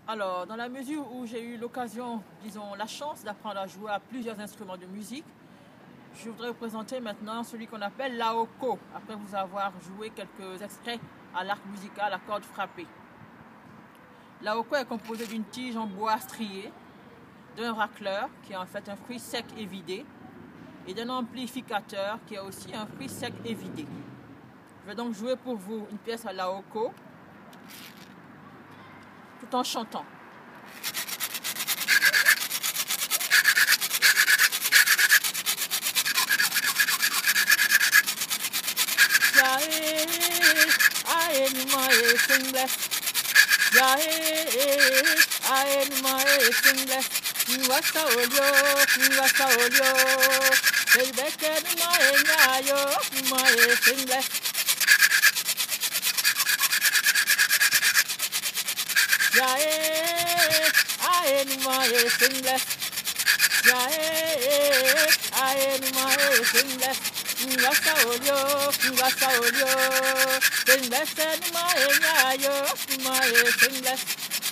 Alors, dans la mesure où j'ai eu l'occasion, disons, la chance d'apprendre à jouer à plusieurs instruments de musique, je voudrais vous présenter maintenant celui qu'on appelle l'aoko, après vous avoir joué quelques extraits à l'arc musical à cordes frappées. L'aoko est composé d'une tige en bois strié, d'un racleur, qui est en fait un fruit sec et vidé, et d'un amplificateur, qui est aussi un fruit sec et vidé. Je vais donc jouer pour vous une pièce à l'aoko, tout en chantant. Sing blessed, my